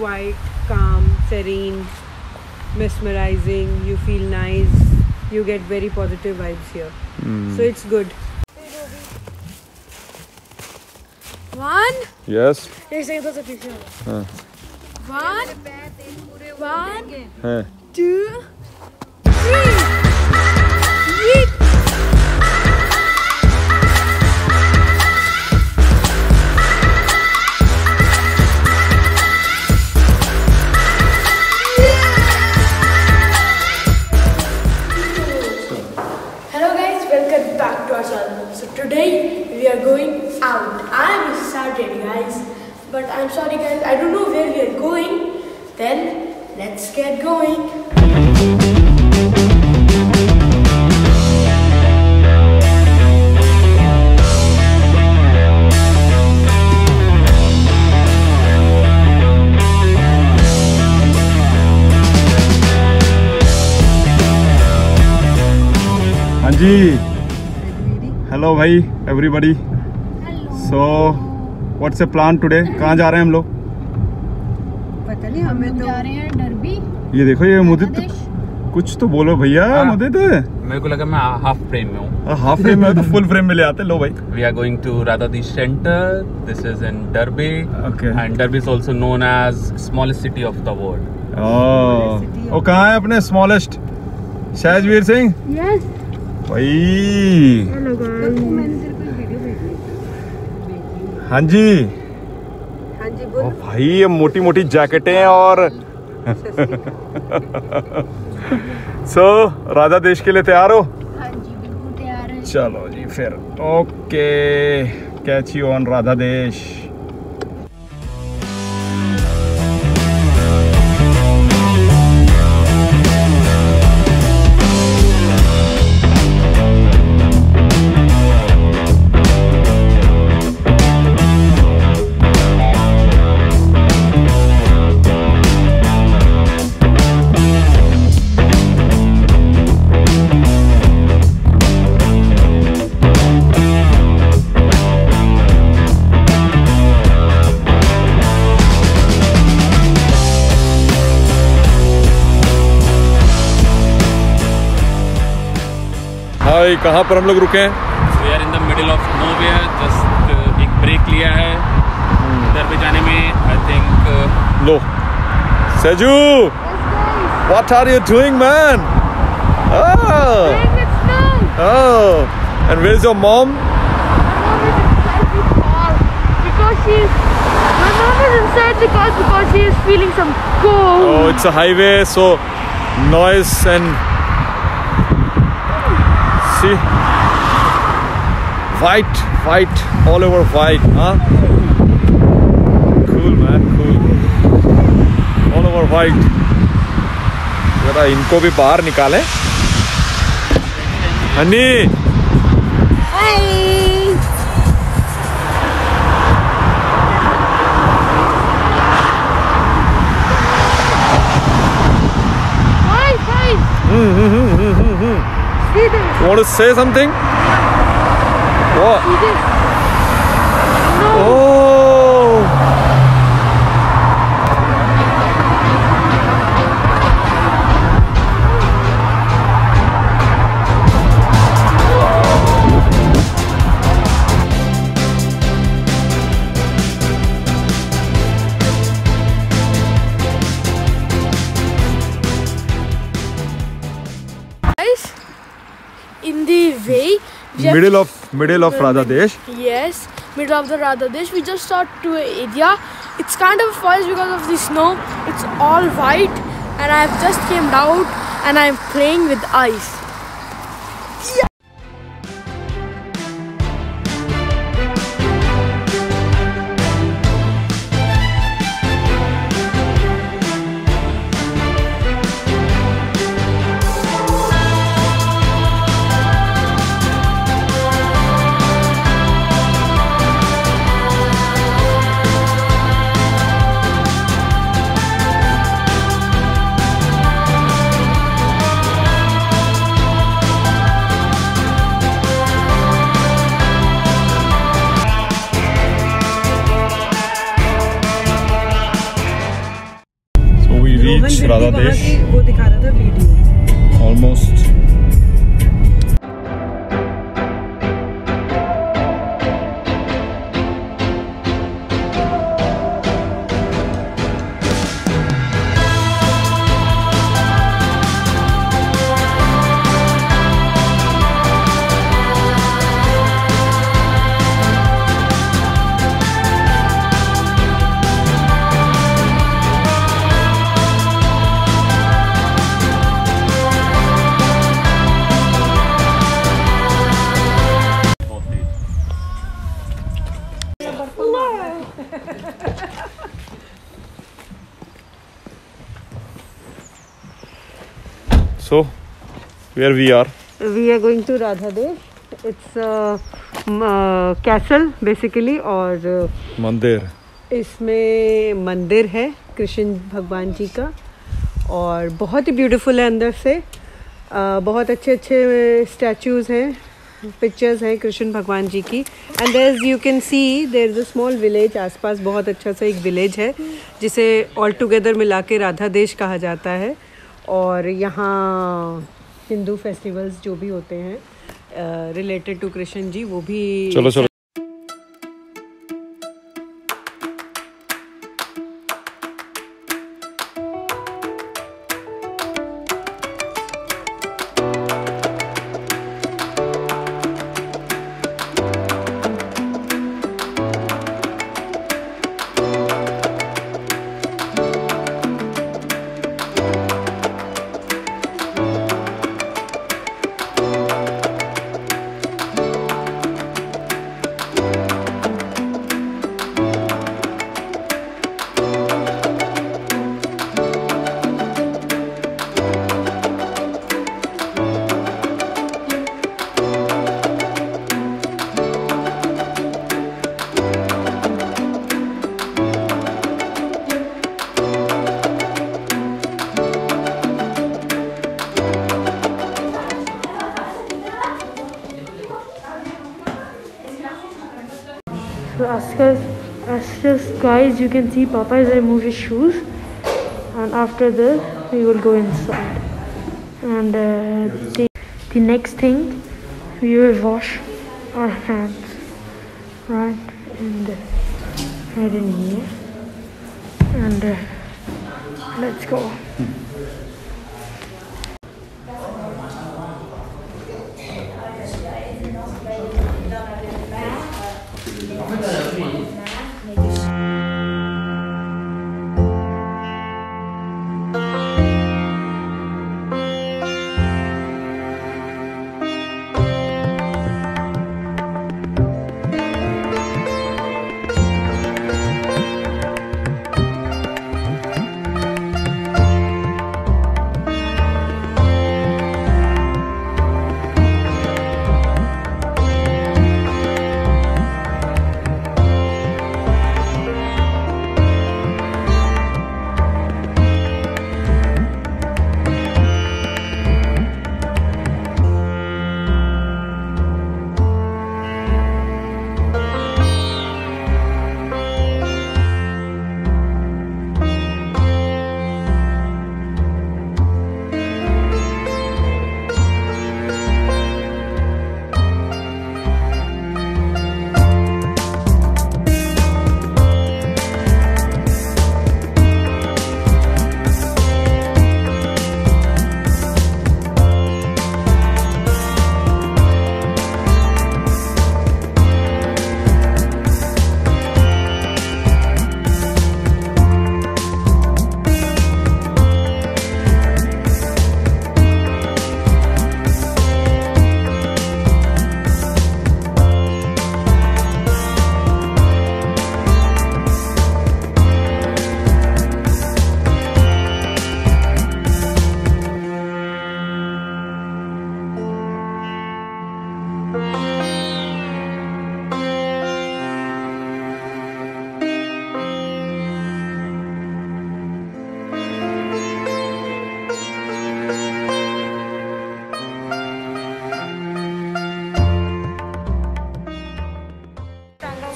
quiet, calm, serene, mesmerizing. You feel nice. You get very positive vibes here. So it's good. One. Yes. One, two, three. Yeet. Hello guys, welcome back to our channel. So today we are going out. I'm excited guys, but I'm sorry guys, I don't know where we are going. Then let's get going. हाँ जी, hello भाई everybody. So what's a plan today? कहाँ जा रहे हैं हम लोग? पता नहीं, हमें तो जा रहे हैं डरबी। ये देखो, ये मुदित, कुछ तो बोलो भैया। मुदित, मेरे को लगा मैं हाफ फ्रेम में हूँ। हाफ फ्रेम में तो फुल फ्रेम में ले आते। लो भाई, we are going to Radhadesh centre. This is in Durbuy and Durbuy is also known as smallest city of the world. वो कहाँ है अपने स्मॉलेस्ट? सहजवीर सिंह। Yes. भाई हेलो गाइस। हाँ जी, हाँ जी ओ बोलो। भाई ये मोटी मोटी जैकेटें और सो राधा देश के लिए तैयार हो? हाँ जी बिल्कुल तैयार है। चलो जी फिर, okay, catch you on Radhadesh. भाई कहाँ पर हम लोग रुके हैं? We are in the middle of nowhere. Just एक ब्रेक लिया है इधर पे जाने में। आई थिंक लो Seju, what are you doing man? And where is your mom? Because she is feeling some cold. Oh, it's a highway, so noise and see, white, all over white, huh? Cool man, cool. All over white. जरा इनको भी बाहर निकालें। Honey, See this. you want to say something? What? See this. No. Oh. Guys, in the way we have- Middle of Radha Desh. Yes, middle of the Radha Desh. We just started to an area. It's kind of forest because of the snow. It's all white, and I have just came out and I'm playing with ice. Radha देश वो दिखा रहा था video almost. So, where we are? We are going to Radha Desh. It's a castle basically और मंदिर। इसमें मंदिर है कृष्ण भगवान जी का और बहुत ही ब्यूटीफुल है अंदर से। बहुत अच्छे अच्छे स्टैचूज हैं, पिक्चर्स हैं कृष्ण भगवान जी की। And there you can see there is a small village, आसपास बहुत अच्छा सा एक विलेज है जिसे ऑल टुगेदर मिला के राधा देश कहा जाता है। और यहाँ हिंदू फेस्टिवल्स जो भी होते हैं रिलेटेड टू कृष्ण जी वो भी चलो चलो। So as guys, you can see Papa is removed his shoes, and after this we will go inside. And the next thing, we will wash our hands right in here, and let's go.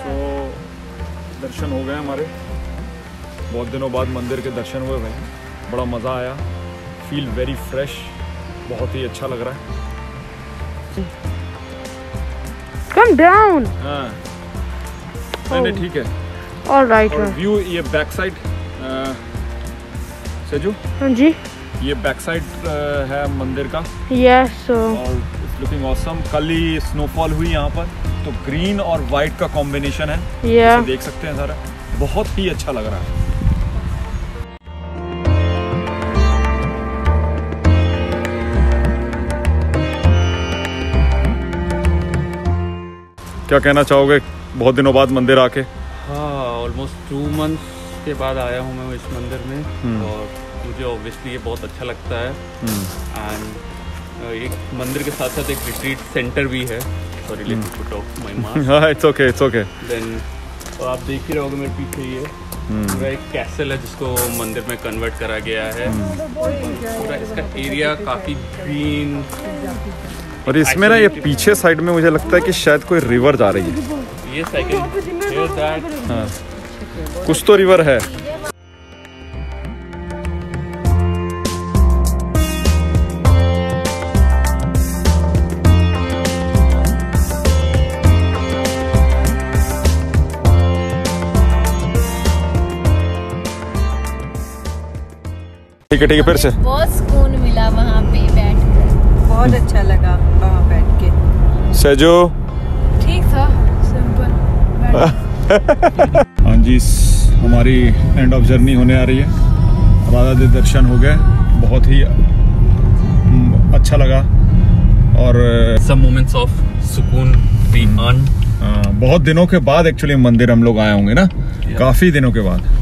दर्शन हो गए हमारे, बहुत दिनों बाद मंदिर के दर्शन हुए भाई। बड़ा मज़ा आया, फील वेरी फ्रेश, बहुत ही अच्छा लग रहा है। Come down. हाँ नहीं ठीक है। All right. और व्यू ये बैक साइड सेजू, हाँ जी। ये बैक साइड है मंदिर का। Yes. और इट्स लुकिंग ऑसम। कल ही स्नोफॉल हुई यहाँ पर, तो ग्रीन और वाइट का कॉम्बिनेशन है। Yeah. देख सकते हैं सारा, बहुत ही अच्छा लग रहा है। क्या कहना चाहोगे बहुत दिनों बाद मंदिर आके? हाँ, ऑलमोस्ट 2 months के बाद आया हूँ मैं इस मंदिर में, और मुझे ऑब्वियसली ये बहुत अच्छा लगता है। एंड एक मंदिर के साथ साथ एक रिट्रीट सेंटर भी है। Sorry, let me put off my mask. हाँ, इट्स ओके। देन और आप देख ही रहोगे मेरे पीछे ये पूरा एक कैसल है जिसको मंदिर में कन्वर्ट करा गया है। पूरा इसका एरिया काफ़ी ग्रीन, और इसमें ना ये पीछे साइड में मुझे लगता है कि शायद कोई रिवर जा रही है। ये सेकंड हाँ, कुछ तो रिवर है। ठीक है फिर से बहुत सुकून मिला वहाँ पे बैठकर, बहुत अच्छा लगा वहाँ बैठ के। सेजो ठीक था, सिंपल। हाँ जी, हमारी एंड ऑफ जर्नी होने आ रही है। राधा दे दर्शन हो गए, बहुत ही अच्छा लगा। और some moments of सुकून we earned। बहुत दिनों के बाद एक्चुअली मंदिर हम लोग आए होंगे ना, काफी दिनों के बाद।